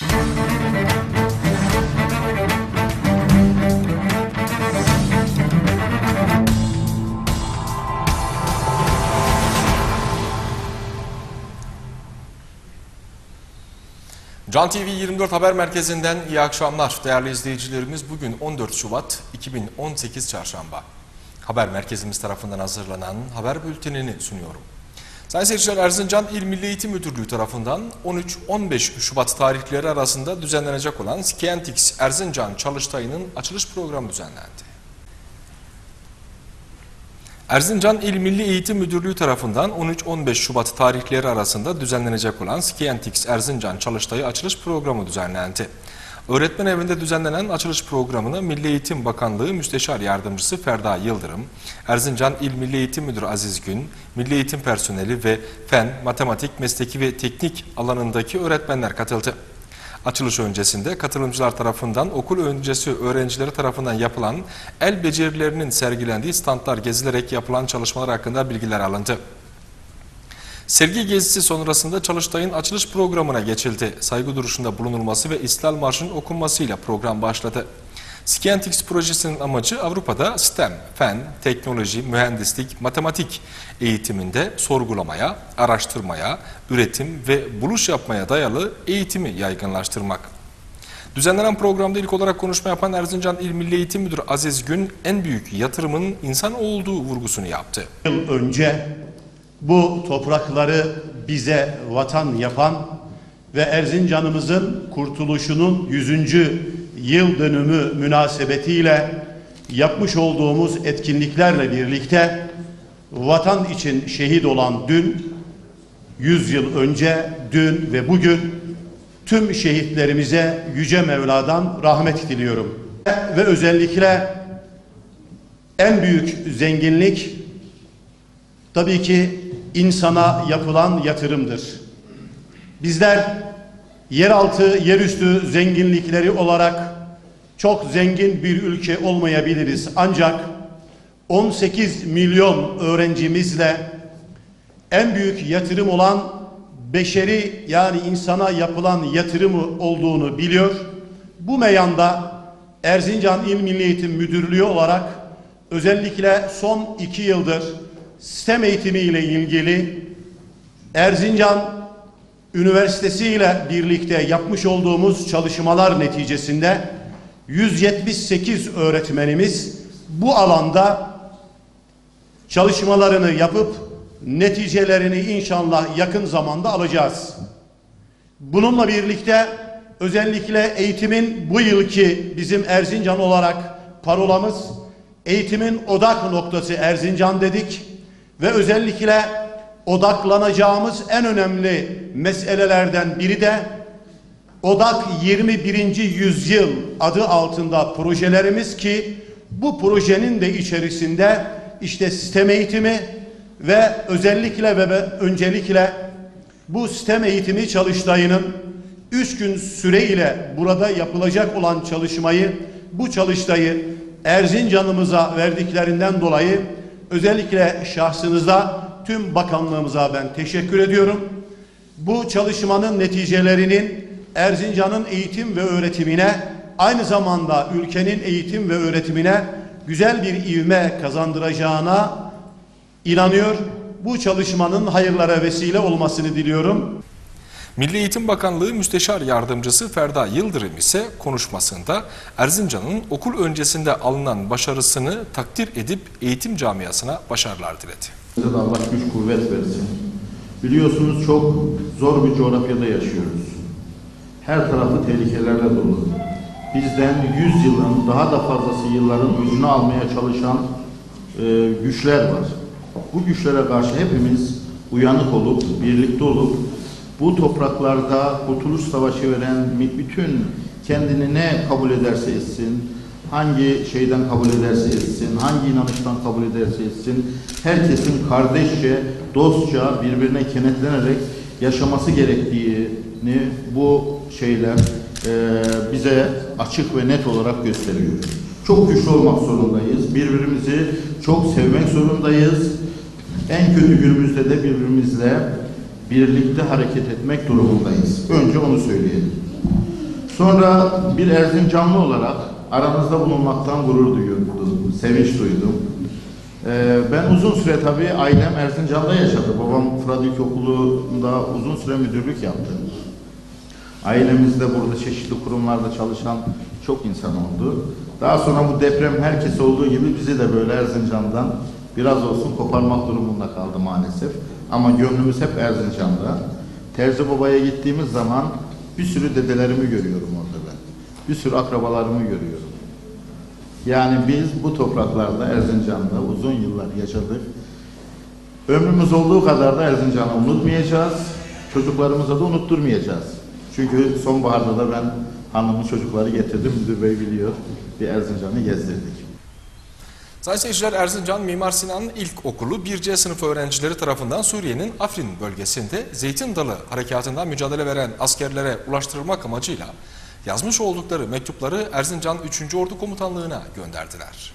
Can TV 24 Haber Merkezi'nden iyi akşamlar değerli izleyicilerimiz. Bugün 14 Şubat 2018 Çarşamba. Haber Merkezimiz tarafından hazırlanan haber bültenini sunuyorum. Sayın seyirciler, Erzincan İl Milli Eğitim Müdürlüğü tarafından 13-15 Şubat tarihleri arasında düzenlenecek olan Scientix Erzincan Çalıştayı'nın açılış programı düzenlendi. Erzincan İl Milli Eğitim Müdürlüğü tarafından 13-15 Şubat tarihleri arasında düzenlenecek olan Scientix Erzincan Çalıştayı açılış programı düzenlendi. Öğretmen evinde düzenlenen açılış programını Milli Eğitim Bakanlığı Müsteşar Yardımcısı Ferda Yıldırım, Erzincan İl Milli Eğitim Müdürü Aziz Gün, Milli Eğitim personeli ve fen, matematik, mesleki ve teknik alanındaki öğretmenler katıldı. Açılış öncesinde katılımcılar tarafından okul öncesi öğrencileri tarafından yapılan el becerilerinin sergilendiği standlar gezilerek yapılan çalışmalar hakkında bilgiler alındı. Sergi gezisi sonrasında Çalıştay'ın açılış programına geçildi. Saygı duruşunda bulunulması ve İstiklal Marşı'nın okunmasıyla program başladı. Scientix projesinin amacı Avrupa'da STEM, fen, teknoloji, mühendislik, matematik eğitiminde sorgulamaya, araştırmaya, üretim ve buluş yapmaya dayalı eğitimi yaygınlaştırmak. Düzenlenen programda ilk olarak konuşma yapan Erzincan İl Milli Eğitim Müdürü Aziz Gün, en büyük yatırımın insan olduğu vurgusunu yaptı. Yıl önce bu toprakları bize vatan yapan ve Erzincan'ımızın kurtuluşunun 100. yıl dönümü münasebetiyle yapmış olduğumuz etkinliklerle birlikte vatan için şehit olan dün, 100 yıl önce, dün ve bugün tüm şehitlerimize Yüce Mevla'dan rahmet diliyorum. Ve özellikle en büyük zenginlik tabii ki insana yapılan yatırımdır. Bizler yeraltı, yerüstü zenginlikleri olarak çok zengin bir ülke olmayabiliriz. Ancak 18 milyon öğrencimizle en büyük yatırım olan beşeri, yani insana yapılan yatırımı olduğunu biliyor. Bu meyanda Erzincan İl Milli Eğitim Müdürlüğü olarak özellikle son 2 yıldır STEM eğitimi ile ilgili Erzincan Üniversitesi ile birlikte yapmış olduğumuz çalışmalar neticesinde 178 öğretmenimiz bu alanda çalışmalarını yapıp neticelerini inşallah yakın zamanda alacağız. Bununla birlikte özellikle eğitimin bu yılki bizim Erzincan olarak parolamız eğitimin odak noktası Erzincan dedik ve özellikle odaklanacağımız en önemli meselelerden biri de Odak 21. yüzyıl adı altında projelerimiz ki bu projenin de içerisinde işte STEM eğitimi ve özellikle ve öncelikle bu STEM eğitimi çalıştayının 3 gün süreyle burada yapılacak olan bu çalıştayı Erzincan'ımıza verdiklerinden dolayı özellikle şahsınıza, tüm bakanlığımıza ben teşekkür ediyorum. Bu çalışmanın neticelerinin Erzincan'ın eğitim ve öğretimine, aynı zamanda ülkenin eğitim ve öğretimine güzel bir ivme kazandıracağına inanıyor. Bu çalışmanın hayırlara vesile olmasını diliyorum. Milli Eğitim Bakanlığı Müsteşar Yardımcısı Ferda Yıldırım ise konuşmasında Erzincan'ın okul öncesinde alınan başarısını takdir edip eğitim camiasına başarılar diledi. Allah güç kuvvet versin. Biliyorsunuz çok zor bir coğrafyada yaşıyoruz. Her tarafı tehlikelerle dolu. Bizden 100 yılın daha da fazlası yılların öcünü almaya çalışan güçler var. Bu güçlere karşı hepimiz uyanık olup, birlikte olup bu topraklarda Kurtuluş Savaşı veren bütün kendini ne kabul ederse etsin, hangi şeyden kabul ederse etsin, hangi inanıştan kabul ederse etsin, herkesin kardeşçe, dostça birbirine kenetlenerek yaşaması gerektiğini bu şeyler bize açık ve net olarak gösteriyor. Çok güçlü olmak zorundayız, birbirimizi çok sevmek zorundayız. En kötü günümüzde de birbirimizle birlikte hareket etmek durumundayız. Önce onu söyleyelim. Sonra bir Erzincanlı olarak aranızda bulunmaktan gurur duyuyordum, sevinç duydum. Ben uzun süre tabii ailem Erzincan'da yaşadı. Babam Fırat İlkokulu'nda uzun süre müdürlük yaptı. Ailemizde burada çeşitli kurumlarda çalışan çok insan oldu. Daha sonra bu deprem herkes olduğu gibi bizi de böyle Erzincan'dan biraz olsun koparmak durumunda kaldı maalesef. Ama gönlümüz hep Erzincan'da. Terzi Baba'ya gittiğimiz zaman bir sürü dedelerimi görüyorum orada ben. Bir sürü akrabalarımı görüyorum. Yani biz bu topraklarda Erzincan'da uzun yıllar yaşadık. Ömrümüz olduğu kadar da Erzincan'ı unutmayacağız. Çocuklarımıza da unutturmayacağız. Çünkü sonbaharda da ben hanımın çocukları getirdim. Müdür Bey biliyor. Bir Erzincan'ı gezdirdik. Sayın seyirciler, Erzincan Mimar Sinan İlkokulu 1C sınıfı öğrencileri tarafından Suriye'nin Afrin bölgesinde Zeytin Dalı harekatından mücadele veren askerlere ulaştırılmak amacıyla yazmış oldukları mektupları Erzincan 3. Ordu Komutanlığı'na gönderdiler.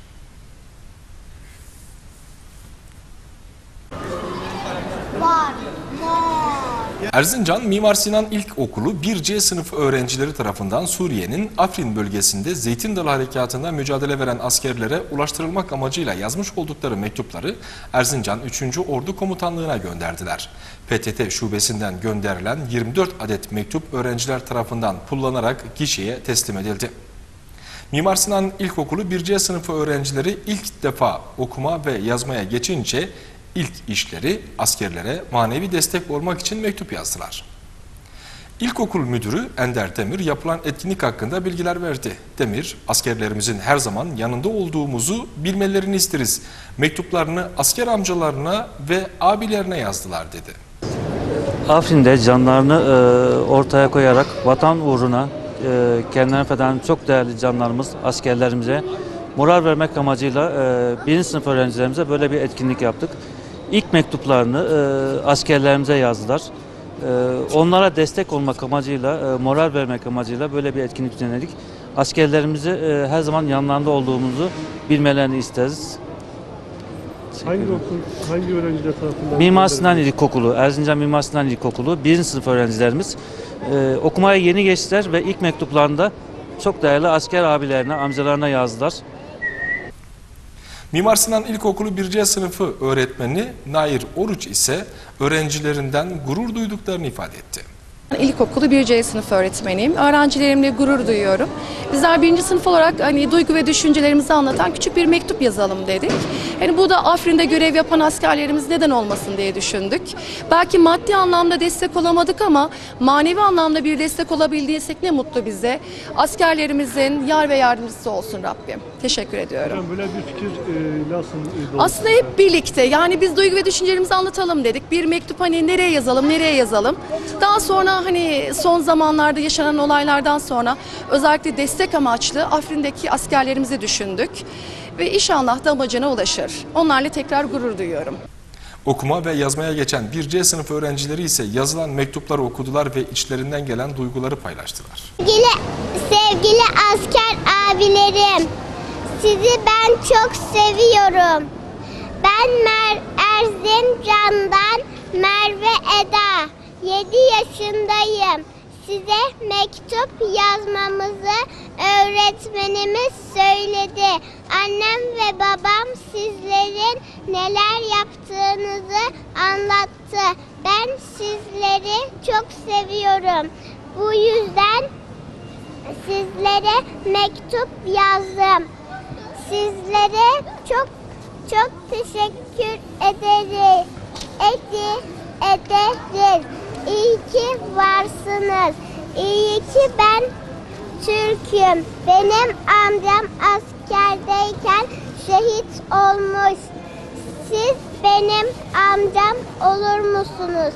Erzincan Mimar Sinan İlkokulu 1C sınıfı öğrencileri tarafından Suriye'nin Afrin bölgesinde Zeytin Dalı harekatından mücadele veren askerlere ulaştırılmak amacıyla yazmış oldukları mektupları Erzincan 3. Ordu Komutanlığı'na gönderdiler. PTT şubesinden gönderilen 24 adet mektup öğrenciler tarafından pullanarak gişeye teslim edildi. Mimar Sinan İlkokulu 1C sınıfı öğrencileri ilk defa okuma ve yazmaya geçince İlk işleri askerlere manevi destek olmak için mektup yazdılar. İlkokul müdürü Ender Demir yapılan etkinlik hakkında bilgiler verdi. Demir, askerlerimizin her zaman yanında olduğumuzu bilmelerini isteriz. Mektuplarını asker amcalarına ve abilerine yazdılar dedi. Afrin'de canlarını ortaya koyarak vatan uğruna kendilerine feda çok değerli canlarımız, askerlerimize moral vermek amacıyla 1. sınıf öğrencilerimize böyle bir etkinlik yaptık. İlk mektuplarını askerlerimize yazdılar. Onlara destek olmak amacıyla, moral vermek amacıyla böyle bir etkinlik düzenledik. Askerlerimizi her zaman yanlarında olduğumuzu bilmelerini isteriz. Hangi okul, hangi öğrenciler tarafından? Mimar Sinan İlkokulu, Erzincan Mimar Sinan İlkokulu 1. sınıf öğrencilerimiz okumaya yeni geçtiler ve ilk mektuplarında çok değerli asker abilerine, amcalarına yazdılar. Mimar Sinan İlkokulu 1C sınıfı öğretmeni Nair Oruç ise öğrencilerinden gurur duyduklarını ifade etti. İlkokulu 1C sınıf öğretmeniyim. Öğrencilerimle gurur duyuyorum. Bizler 1. sınıf olarak duygu ve düşüncelerimizi anlatan küçük bir mektup yazalım dedik. Bu da Afrin'de görev yapan askerlerimiz neden olmasın diye düşündük. Belki maddi anlamda destek olamadık ama manevi anlamda bir destek olabildiysek ne mutlu bize. Askerlerimizin yar ve yardımcısı olsun Rabbim. Teşekkür ediyorum. Hocam böyle bir fikir nasıl doğdu? Aslında hep birlikte biz duygu ve düşüncelerimizi anlatalım dedik. Bir mektup nereye yazalım. Daha sonra son zamanlarda yaşanan olaylardan sonra özellikle destek amaçlı Afrin'deki askerlerimizi düşündük. Ve inşallah da amacına ulaşır. Onlarla tekrar gurur duyuyorum. Okuma ve yazmaya geçen 1C sınıf öğrencileri ise yazılan mektupları okudular ve içlerinden gelen duyguları paylaştılar. Sevgili asker abilerim, sizi ben çok seviyorum. Ben Erzincan'dan Merve Eda, 7 yaşındayım. Size mektup yazmamızı öğretmenimiz söyledi. Annem ve babam sizlerin neler yaptığınızı anlattı. Ben sizleri çok seviyorum. Bu yüzden sizlere mektup yazdım. Sizlere çok teşekkür ederiz. İyi ki varsınız. İyi ki ben Türk'üm. Benim amcam askerdeyken şehit olmuş. Siz benim amcam olur musunuz?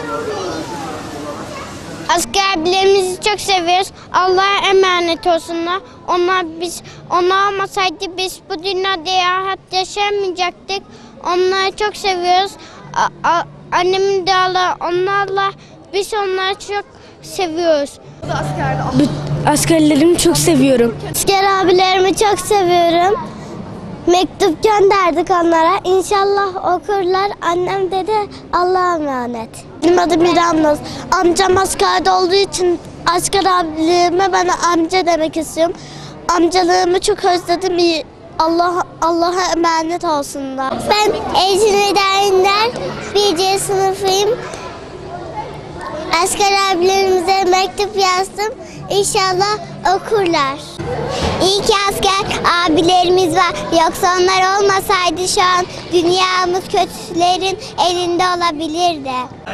Askerlerimizi çok seviyoruz. Allah'a emanet olsunlar. Onlar olmasaydı biz bu dünyada rahat yaşamayacaktık. Onları çok seviyoruz. Annemin duaları onlarla, biz onları çok seviyoruz. Askerlerimi çok seviyorum. Asker abilerimi çok seviyorum. Mektup gönderdik onlara. İnşallah okurlar. Annem dedi Allah'a emanet. Benim adım İranur. Amcam askerde olduğu için Asker abilerime ben amca demek istiyorum. Amcalığımı çok özledim. Allah'a emanet olsunlar. Ben Eğitim İdaresi'nden 1. sınıfıyım. Asker abilerimize mektup yazdım. İnşallah okurlar. İyi ki asker abilerimiz var. Yoksa onlar olmasaydı şu an dünyamız kötülerin elinde olabilirdi.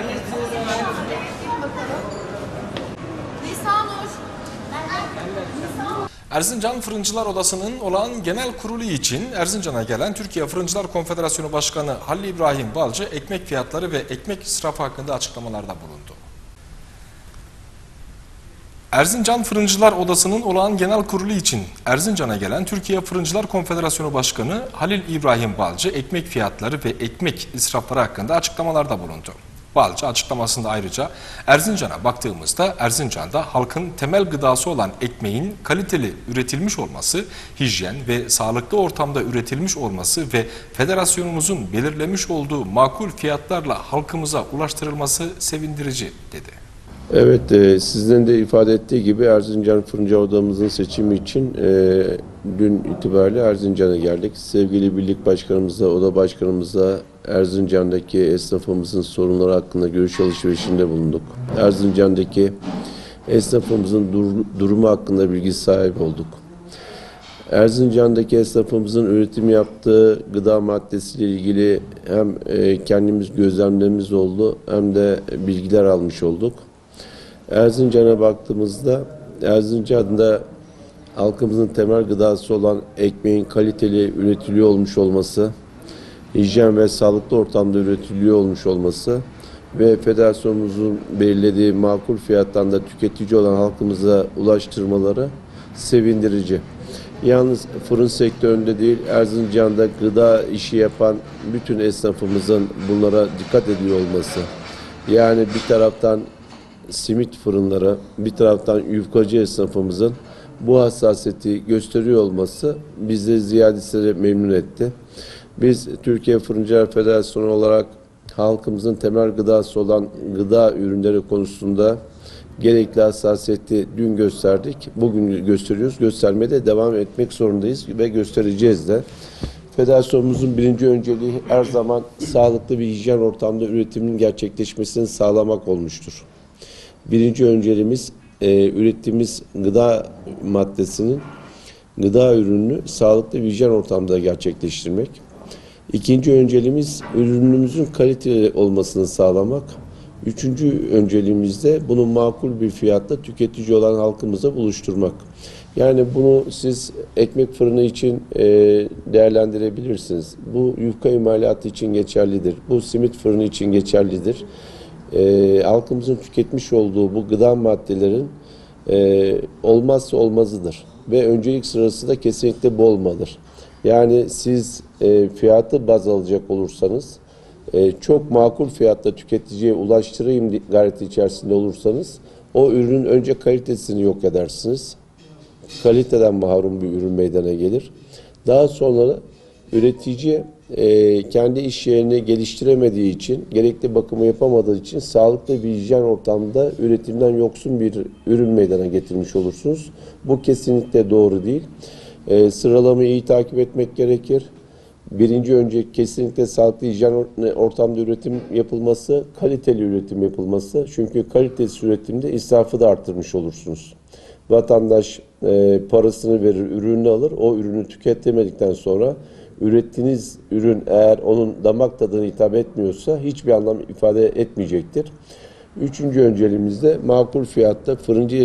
Erzincan Fırıncılar Odası'nın olağan genel kurulu için Erzincan'a gelen Türkiye Fırıncılar Konfederasyonu Başkanı Halil İbrahim Balcı ekmek fiyatları ve ekmek israfı hakkında açıklamalarda bulundu. Erzincan Fırıncılar Odası'nın olağan genel kurulu için Erzincan'a gelen Türkiye Fırıncılar Konfederasyonu Başkanı Halil İbrahim Balcı ekmek fiyatları ve ekmek israfları hakkında açıklamalarda bulundu. Balcı açıklamasında ayrıca Erzincan'a baktığımızda Erzincan'da halkın temel gıdası olan ekmeğin kaliteli üretilmiş olması, hijyen ve sağlıklı ortamda üretilmiş olması ve federasyonumuzun belirlemiş olduğu makul fiyatlarla halkımıza ulaştırılması sevindirici dedi. Evet, sizden de ifade ettiği gibi Erzincan Fırıncı Odamızın seçimi için dün itibariyle Erzincan'a geldik. Sevgili birlik başkanımızla, oda başkanımızla Erzincan'daki esnafımızın sorunları hakkında görüş alışverişinde bulunduk. Erzincan'daki esnafımızın durumu hakkında bilgi sahibi olduk. Erzincan'daki esnafımızın üretim yaptığı gıda maddesiyle ilgili hem kendimiz gözlemlerimiz oldu hem de bilgiler almış olduk. Erzincan'a baktığımızda Erzincan'da halkımızın temel gıdası olan ekmeğin kaliteli üretiliyor olmuş olması, hijyen ve sağlıklı ortamda üretiliyor olmuş olması ve federasyonumuzun belirlediği makul fiyattan da tüketici olan halkımıza ulaştırmaları sevindirici. Yalnız fırın sektöründe değil, Erzincan'da gıda işi yapan bütün esnafımızın bunlara dikkat ediyor olması. Yani bir taraftan simit fırınları, bir taraftan yufkacı esnafımızın bu hassasiyeti gösteriyor olması bizi ziyadesiyle memnun etti. Biz Türkiye Fırıncılar Federasyonu olarak halkımızın temel gıdası olan gıda ürünleri konusunda gerekli hassasiyeti dün gösterdik, bugün gösteriyoruz, göstermeye de devam etmek zorundayız ve göstereceğiz de. Federasyonumuzun birinci önceliği her zaman sağlıklı bir hijyen ortamda üretimin gerçekleşmesini sağlamak olmuştur. Birinci önceliğimiz ürettiğimiz gıda maddesinin, gıda ürününü sağlıklı bir hijyen ortamda gerçekleştirmek. İkinci önceliğimiz ürünümüzün kaliteli olmasını sağlamak. Üçüncü önceliğimiz de bunu makul bir fiyatta tüketici olan halkımıza buluşturmak. Yani bunu siz ekmek fırını için değerlendirebilirsiniz. Bu yufka imalatı için geçerlidir. Bu simit fırını için geçerlidir. Halkımızın tüketmiş olduğu bu gıda maddelerin olmazsa olmazıdır. Ve öncelik sırası da kesinlikle bu olmalıdır. Yani siz fiyatı baz alacak olursanız, çok makul fiyatta tüketiciye ulaştırayım gayreti içerisinde olursanız, o ürünün önce kalitesini yok edersiniz. Kaliteden mahrum bir ürün meydana gelir. Daha sonra üretici kendi iş yerini geliştiremediği için, gerekli bakımı yapamadığı için sağlıklı bir hijyen ortamda üretimden yoksun bir ürün meydana getirmiş olursunuz. Bu kesinlikle doğru değil. Sıralamayı iyi takip etmek gerekir. Birinci önce kesinlikle sağlıklı hijyen ortamda üretim yapılması, kaliteli üretim yapılması. Çünkü kalitesiz üretimde israfı da arttırmış olursunuz. Vatandaş parasını verir, ürünü alır. O ürünü tüketemedikten sonra ürettiğiniz ürün eğer onun damak tadına hitap etmiyorsa hiçbir anlam ifade etmeyecektir. Üçüncü önceliğimiz de makul fiyatta fırıncı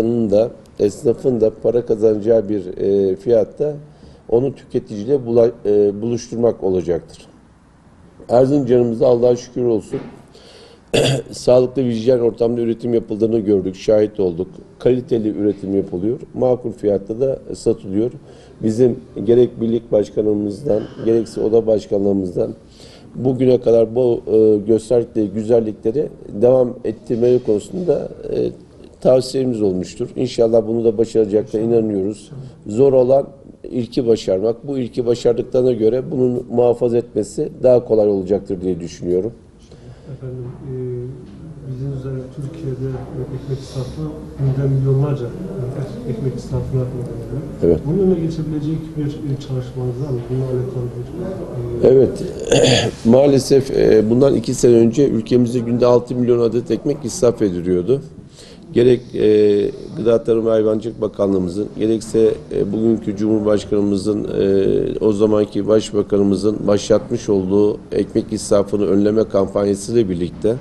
esnafın da para kazanacağı bir fiyatta onu tüketiciyle buluşturmak olacaktır. Erzincan'ımızda Allah'a şükür olsun sağlıklı bir hijyen ortamda üretim yapıldığını gördük, şahit olduk. Kaliteli üretim yapılıyor, makul fiyatta da satılıyor. Bizim gerek birlik başkanımızdan, gerekse oda başkanlığımızdan bugüne kadar bu gösterdikleri güzellikleri devam ettirmeleri konusunda tavsiyemiz olmuştur. İnşallah bunu da başaracaklarına inanıyoruz. Zor olan ilki başarmak. Bu ilki başardıklarına göre bunun muhafaza etmesi daha kolay olacaktır diye düşünüyorum. Efendim, bildiğiniz üzere Türkiye'de ekmek israfı günde milyonlarca ekmek israfına uğranıyor. Evet. Bunun önüne geçebilecek bir çalışmanız var mı? Bununla alakalı bir... Evet, maalesef bundan 2 sene önce ülkemizde günde 6 milyon adet ekmek israf ediliyordu. Gerek Gıda Tarım ve Hayvancılık Bakanlığımızın, gerekse bugünkü Cumhurbaşkanımızın, o zamanki Başbakanımızın başlatmış olduğu ekmek israfını önleme kampanyasıyla birlikte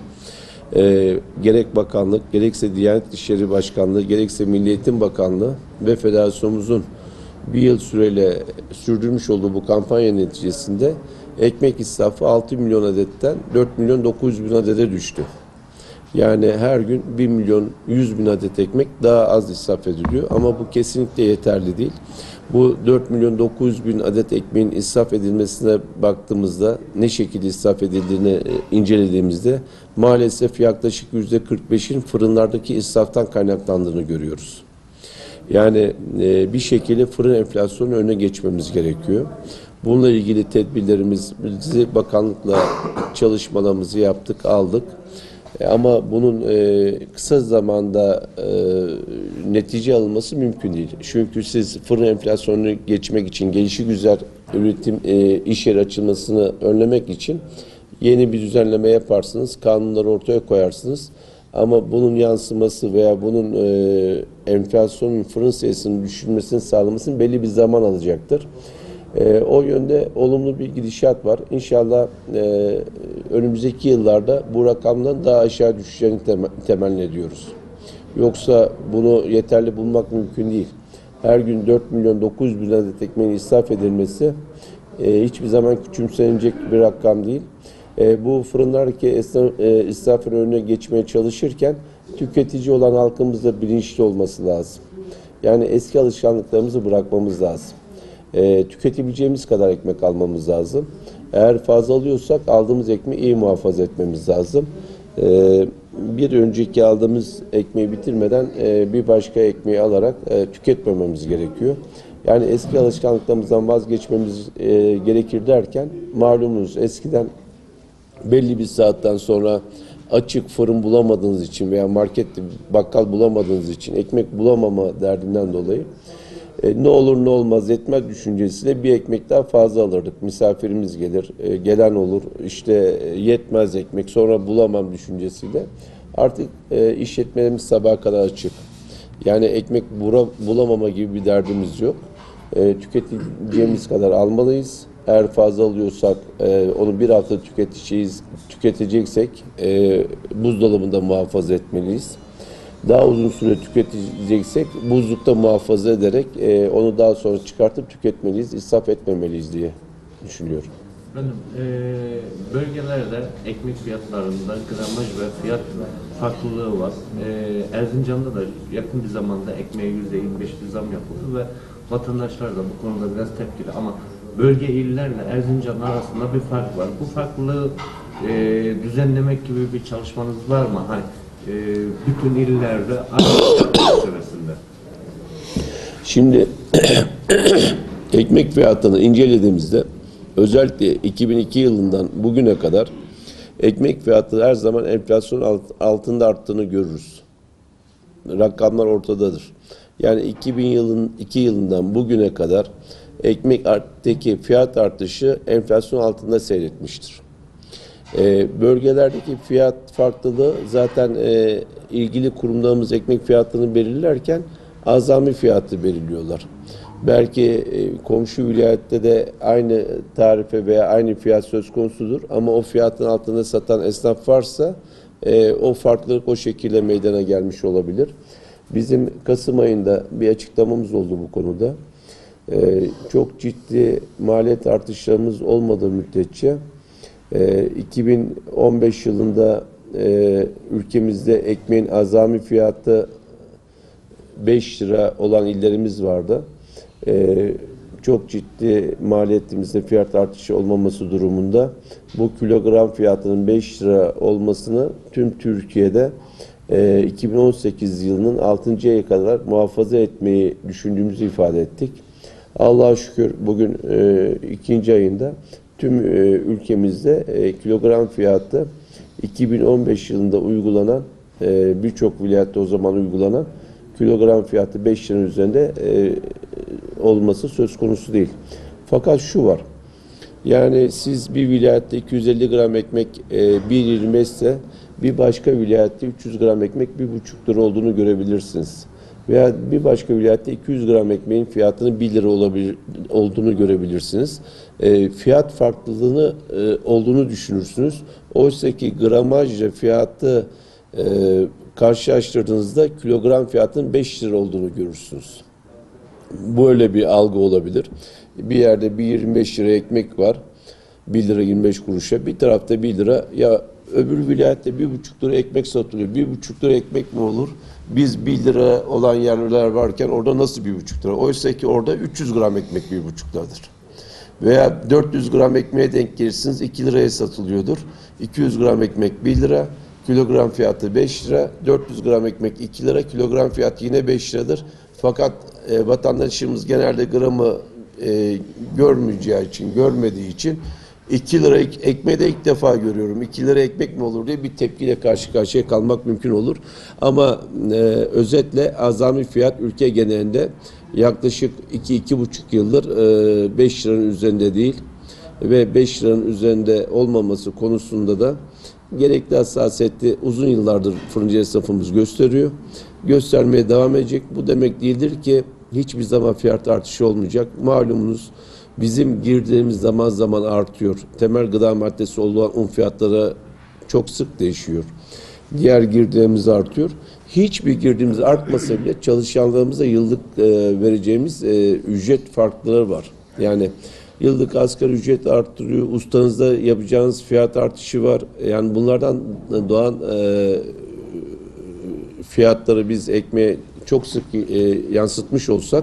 gerek bakanlık, gerekse Diyanet İşleri Başkanlığı, gerekse Milli Eğitim Bakanlığı ve Federasyonumuzun bir yıl süreyle sürdürmüş olduğu bu kampanya neticesinde ekmek israfı 6 milyon adetten 4 milyon 900 bin adede düştü. Yani her gün 1 milyon 100 bin adet ekmek daha az israf ediliyor ama bu kesinlikle yeterli değil. Bu 4 milyon 900 bin adet ekmeğin israf edilmesine baktığımızda, ne şekilde israf edildiğini incelediğimizde maalesef yaklaşık %45'in fırınlardaki israftan kaynaklandığını görüyoruz. Yani bir şekilde fırın enflasyonunun önüne geçmemiz gerekiyor. Bununla ilgili tedbirlerimizi bakanlıkla çalışmalarımızı yaptık, aldık. Ama bunun kısa zamanda netice alınması mümkün değil. Çünkü siz fırın enflasyonunu geçmek için, gelişigüzel üretim iş yeri açılmasını önlemek için yeni bir düzenleme yaparsınız, kanunları ortaya koyarsınız. Ama bunun yansıması veya bunun enflasyonun fırın sayısının düşürmesini sağlamasının belli bir zaman alacaktır. O yönde olumlu bir gidişat var. İnşallah önümüzdeki yıllarda bu rakamdan daha aşağı düşeceğini temenni ediyoruz. Yoksa bunu yeterli bulmak mümkün değil. Her gün 4 milyon 900 bin adet ekmeğin israf edilmesi hiçbir zaman küçümsenecek bir rakam değil. Bu fırınlardaki israfın önüne geçmeye çalışırken tüketici olan halkımız da bilinçli olması lazım. Yani eski alışkanlıklarımızı bırakmamız lazım. Tüketebileceğimiz kadar ekmek almamız lazım. Eğer fazla alıyorsak aldığımız ekmeği iyi muhafaza etmemiz lazım. Bir önceki aldığımız ekmeği bitirmeden bir başka ekmeği alarak tüketmememiz gerekiyor. Yani eski alışkanlıklarımızdan vazgeçmemiz gerekir derken malumunuz eskiden belli bir saatten sonra açık fırın bulamadığınız için veya markette bakkal bulamadığınız için ekmek bulamama derdinden dolayı ne olur ne olmaz yetmez düşüncesiyle bir ekmek daha fazla alırdık. Misafirimiz gelir, gelen olur, işte yetmez ekmek, sonra bulamam düşüncesiyle. Artık işletmelerimiz sabaha kadar açık. Yani ekmek bulamama gibi bir derdimiz yok. Tüketeceğimiz kadar almalıyız. Eğer fazla alıyorsak onu bir hafta tüketeceksek buzdolabında muhafaza etmeliyiz. Daha uzun süre tüketeceksek buzlukta muhafaza ederek onu daha sonra çıkartıp tüketmeliyiz, israf etmemeliyiz diye düşünüyorum. Efendim, bölgelerde ekmek fiyatlarında gramaj ve fiyat farklılığı var. Erzincan'da da yakın bir zamanda ekmeğe %25 bir zam yapıldı ve vatandaşlar da bu konuda biraz tepkili ama bölge illerle Erzincan arasında bir fark var. Bu farklılığı düzenlemek gibi bir çalışmanız var mı? Hani bütün illerde aynı seviyesinde. Şimdi ekmek fiyatını incelediğimizde özellikle 2002 yılından bugüne kadar ekmek fiyatı her zaman enflasyon altında arttığını görürüz. Rakamlar ortadadır. Yani 2002 yılından bugüne kadar ekmekteki fiyat artışı enflasyon altında seyretmiştir. Bölgelerdeki fiyat farklılığı zaten ilgili kurumlarımız ekmek fiyatlarını belirlerken azami fiyatı belirliyorlar. Belki komşu vilayette de aynı tarife veya aynı fiyat söz konusudur ama o fiyatın altında satan esnaf varsa o farklılık o şekilde meydana gelmiş olabilir. Bizim Kasım ayında bir açıklamamız oldu bu konuda. Çok ciddi maliyet artışlarımız olmadığı müddetçe 2015 yılında ülkemizde ekmeğin azami fiyatı 5 lira olan illerimiz vardı. Çok ciddi maliyetimizde fiyat artışı olmaması durumunda bu kilogram fiyatının 5 lira olmasını tüm Türkiye'de 2018 yılının 6. aya kadar muhafaza etmeyi düşündüğümüzü ifade ettik. Allah'a şükür bugün 2. ayında tüm ülkemizde kilogram fiyatı 2015 yılında uygulanan, birçok vilayette o zaman uygulanan kilogram fiyatı 5 liranın üzerinde olması söz konusu değil. Fakat şu var, yani siz bir vilayette 250 gram ekmek 1.25 ise bir başka vilayette 300 gram ekmek 1,5 lira olduğunu görebilirsiniz. Veya bir başka vilayette 200 gram ekmeğin fiyatının 1 lira olduğunu görebilirsiniz. Fiyat farklılığını olduğunu düşünürsünüz. Oysa ki gramajla fiyatı karşılaştırdığınızda kilogram fiyatının 5 lira olduğunu görürsünüz. Böyle bir algı olabilir. Bir yerde bir 25 lira ekmek var. 1 lira 25 kuruşa. Bir tarafta 1 lira. Ya öbür vilayette 1,5 lira ekmek satılıyor. 1,5 lira ekmek mi olur? Biz 1 lira olan yerler varken orada nasıl 1,5 lira? Oysa ki orada 300 gram ekmek 1,5 liradır. Veya 400 gram ekmeğe denk gelirsiniz 2 liraya satılıyordur. 200 gram ekmek 1 lira. Kilogram fiyatı 5 lira. 400 gram ekmek 2 lira. Kilogram fiyatı yine 5 liradır. Fakat vatandaşımız genelde gramı görmediği için 2 lira ekmeği de ilk defa görüyorum. 2 lira ekmek mi olur diye bir tepkiyle karşı karşıya kalmak mümkün olur. Ama özetle azami fiyat ülke genelinde yaklaşık 2-2,5 yıldır 5 liranın üzerinde değil ve 5 liranın üzerinde olmaması konusunda da gerekli hassasiyeti uzun yıllardır fırıncı esnafımız gösteriyor. Göstermeye devam edecek. Bu demek değildir ki hiçbir zaman fiyat artışı olmayacak. Malumunuz bizim girdiğimiz zaman zaman artıyor. Temel gıda maddesi olan un fiyatları çok sık değişiyor. Diğer girdiğimiz artıyor. Hiçbir girdiğimiz artmasa bile çalışanlarımıza yıllık vereceğimiz ücret farkları var. Yani yıllık asgari ücret arttırıyor. Ustanızda yapacağınız fiyat artışı var. Yani bunlardan doğan fiyatları biz ekmeğe çok sık yansıtmış olsak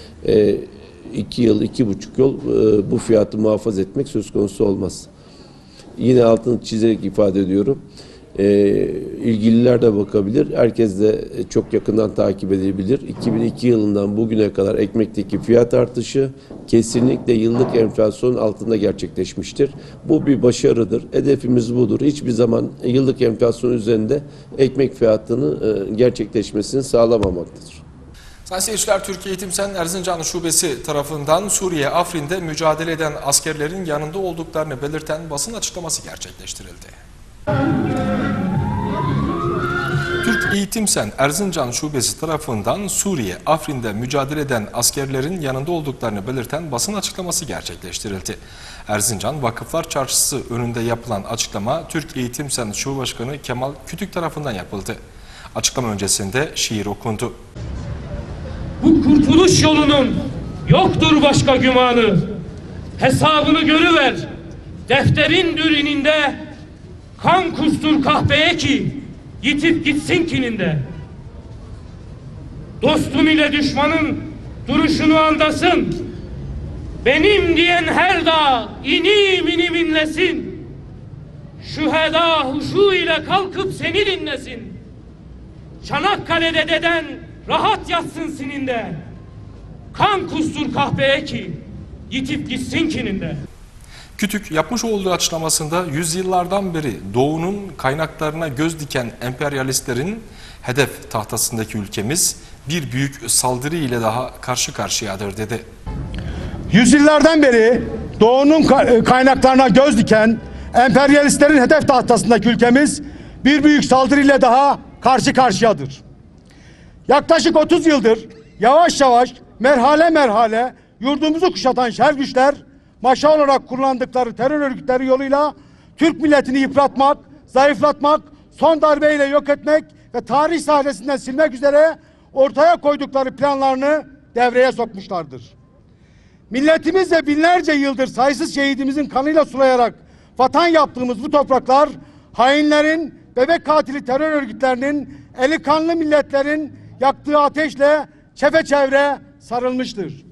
2 yıl, 2,5 yıl bu fiyatı muhafaza etmek söz konusu olmaz. Yine altını çizerek ifade ediyorum. İlgililer de bakabilir. Herkes de çok yakından takip edebilir. 2002 yılından bugüne kadar ekmekteki fiyat artışı kesinlikle yıllık enflasyonun altında gerçekleşmiştir. Bu bir başarıdır. Hedefimiz budur. Hiçbir zaman yıllık enflasyon üzerinde ekmek fiyatının gerçekleşmesini sağlamamaktadır. Sayın seyirciler, Türkiye Eğitim Sen Erzincan Şubesi tarafından Suriye Afrin'de mücadele eden askerlerin yanında olduklarını belirten basın açıklaması gerçekleştirildi. Türk Eğitim Sen Erzincan Şubesi tarafından Suriye Afrin'de mücadele eden askerlerin yanında olduklarını belirten basın açıklaması gerçekleştirildi. Erzincan Vakıflar Çarşısı önünde yapılan açıklama Türk Eğitim Sen Şube Başkanı Kemal Kütük tarafından yapıldı. Açıklama öncesinde şiir okundu. Bu kurtuluş yolunun yoktur başka gümanı. Hesabını görüver. Defterin dürüninde kan kustur kahpeye ki yitip gitsin kininde. Dostun ile düşmanın duruşunu andasın. Benim diyen her dağ inim inim inlesin. Şüheda huşu ile kalkıp seni dinlesin. Çanakkale'de deden rahat yatsın sininde. Kan kustur kahpeye ki yitip gitsin kininde. Kütük yapmış olduğu açıklamasında yüzyıllardan beri doğunun kaynaklarına göz diken emperyalistlerin hedef tahtasındaki ülkemiz bir büyük saldırı ile daha karşı karşıyadır dedi. Yüzyıllardan beri doğunun kaynaklarına göz diken emperyalistlerin hedef tahtasındaki ülkemiz bir büyük saldırıyla daha karşı karşıyadır. Yaklaşık 30 yıldır yavaş yavaş merhale merhale yurdumuzu kuşatan şer güçler maşa olarak kullandıkları terör örgütleri yoluyla Türk milletini yıpratmak, zayıflatmak, son darbeyle yok etmek ve tarih sahnesinden silmek üzere ortaya koydukları planlarını devreye sokmuşlardır. Milletimiz ve binlerce yıldır sayısız şehidimizin kanıyla sulayarak vatan yaptığımız bu topraklar hainlerin, bebek katili terör örgütlerinin, eli kanlı milletlerin yaktığı ateşle çepeçevre sarılmıştır.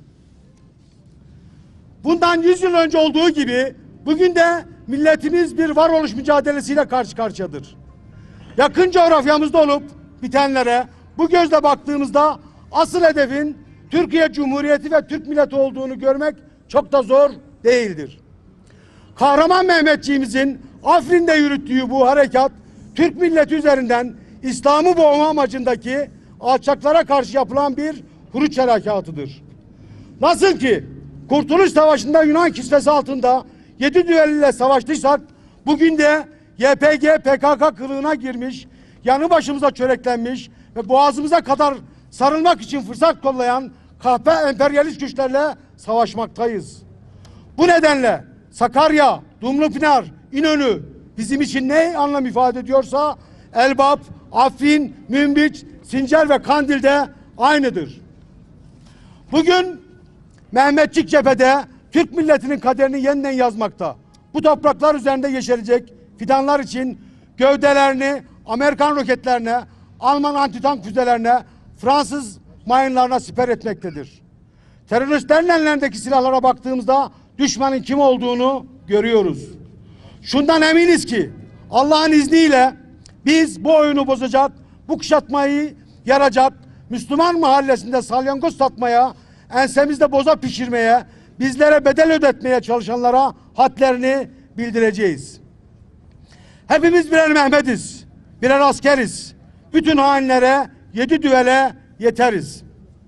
Bundan 100 yıl önce olduğu gibi bugün de milletimiz bir varoluş mücadelesiyle karşı karşıyadır. Yakın coğrafyamızda olup bitenlere bu gözle baktığımızda asıl hedefin Türkiye Cumhuriyeti ve Türk milleti olduğunu görmek çok da zor değildir. Kahraman Mehmetçiğimizin Afrin'de yürüttüğü bu harekat Türk milleti üzerinden İslam'ı boğma amacındaki alçaklara karşı yapılan bir huruç harekatıdır. Nasıl ki Kurtuluş Savaşı'nda Yunan kisvesi altında 7 düvel ile savaştıysak, bugün de YPG PKK kılığına girmiş, yanı başımıza çöreklenmiş ve boğazımıza kadar sarılmak için fırsat kollayan kahpe emperyalist güçlerle savaşmaktayız. Bu nedenle Sakarya, Dumlupınar, İnönü bizim için ne anlam ifade ediyorsa Elbap, Afrin, Münbiç, Sincar ve Kandil'de aynıdır. Bugün Mehmetçik cephede Türk milletinin kaderini yeniden yazmakta. Bu topraklar üzerinde yeşerecek fidanlar için gövdelerini Amerikan roketlerine, Alman antitank füzelerine, Fransız mayınlarına siper etmektedir. Teröristlerin ellerindeki silahlara baktığımızda düşmanın kim olduğunu görüyoruz. Şundan eminiz ki Allah'ın izniyle biz bu oyunu bozacak, bu kuşatmayı yaracak, Müslüman mahallesinde salyangoz satmaya, ensemizde boza pişirmeye, bizlere bedel ödetmeye çalışanlara hadlerini bildireceğiz. Hepimiz birer Mehmetiz, birer askeriz. Bütün hainlere 7 düvele yeteriz.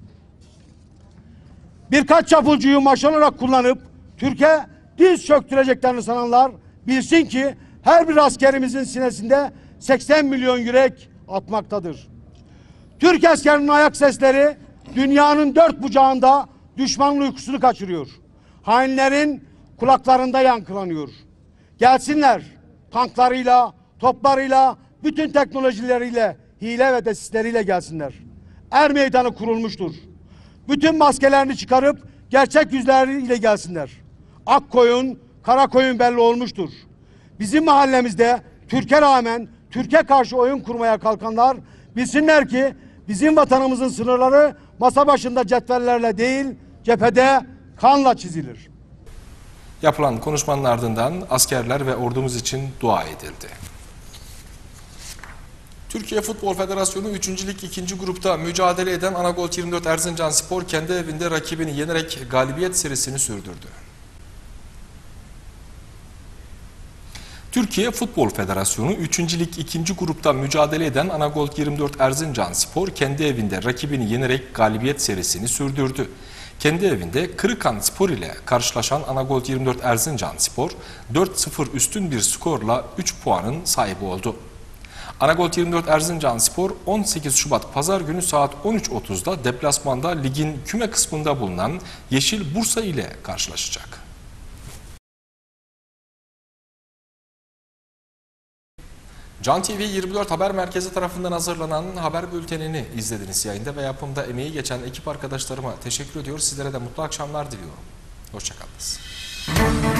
Birkaç çapulcuyu maş olarak kullanıp Türkiye diz çöktüreceklerini sananlar bilsin ki her bir askerimizin sinesinde 80 milyon yürek atmaktadır. Türk askerinin ayak sesleri dünyanın dört bucağında düşmanın uykusunu kaçırıyor. Hainlerin kulaklarında yankılanıyor. Gelsinler tanklarıyla, toplarıyla, bütün teknolojileriyle, hile ve desisleriyle gelsinler. Er meydanı kurulmuştur. Bütün maskelerini çıkarıp gerçek yüzleriyle gelsinler. Ak koyun, kara koyun belli olmuştur. Bizim mahallemizde Türk'e rağmen Türk'e karşı oyun kurmaya kalkanlar bilsinler ki bizim vatanımızın sınırları masa başında cetvellerle değil, cephede kanla çizilir. Yapılan konuşmanın ardından askerler ve ordumuz için dua edildi. Türkiye Futbol Federasyonu 3. Lig 2. grupta mücadele eden Anagolt 24 Erzincanspor kendi evinde rakibini yenerek galibiyet serisini sürdürdü. Türkiye Futbol Federasyonu 3. Lig 2. grupta mücadele eden Anagolt 24 Erzincanspor kendi evinde rakibini yenerek galibiyet serisini sürdürdü. Kendi evinde Kırıkhanspor ile karşılaşan Anagolt 24 Erzincanspor 4-0 üstün bir skorla 3 puanın sahibi oldu. Anagolt 24 Erzincanspor 18 Şubat Pazar günü saat 13.30'da deplasmanda ligin küme kısmında bulunan Yeşil Bursa ile karşılaşacak. Can TV 24 Haber Merkezi tarafından hazırlanan haber bültenini izlediniz. Yayında ve yapımda emeği geçen ekip arkadaşlarıma teşekkür ediyor. Sizlere de mutlu akşamlar diliyorum. Hoşçakalınız.